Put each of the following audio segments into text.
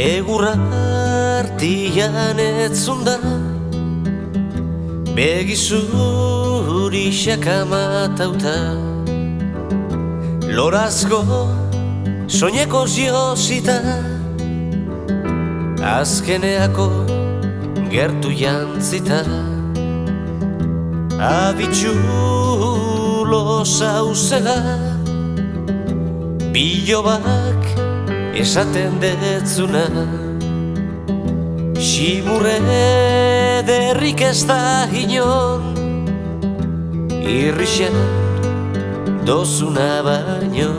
Egurra artian etzunda begizuri xakamatauta lorazko soineko ziozita azkeneako gertu jantzita abitxulo zauzela bilobak esaten detzuna ximurre derrik ez da inon irrixen dozuna baino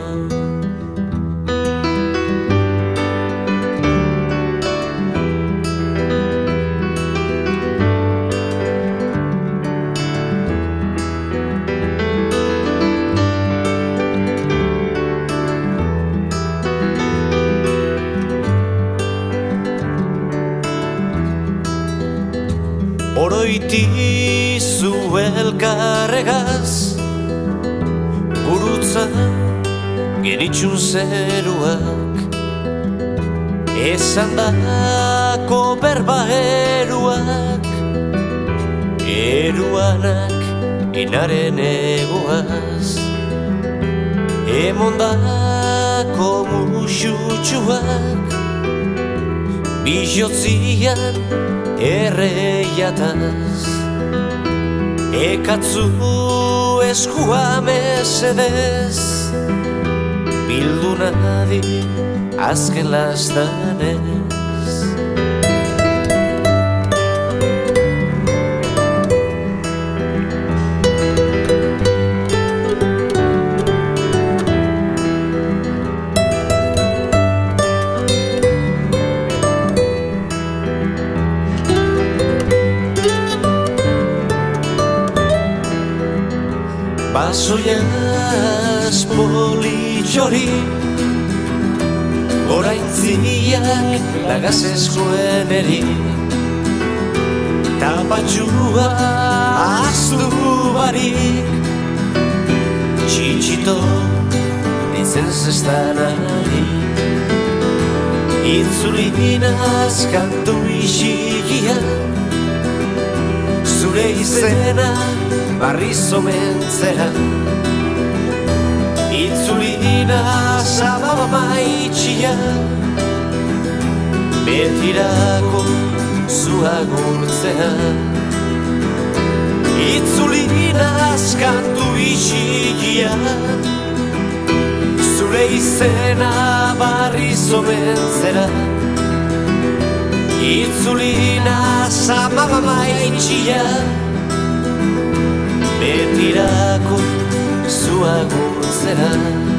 Oroitizu elkarregaz gurutza genitxun zeruak esan dako berba eruak eruanak enaren egoaz emondako musutxuak bijotzian erreiataz ekatzu eskua mesedez bildu nadi azken lastanez Basoiaz politxori oraintziak lagaz eskueneri tapatxua aztu barik txitxito ditzen zestanari itzulinaz kantu isikian zure izena barriz omentzera itzulina zababa maitxia betirako zua gurtzea itzulina askantu isikia zure izena barriz omentzera itzulina zababa maitxia betirako zua gurtzera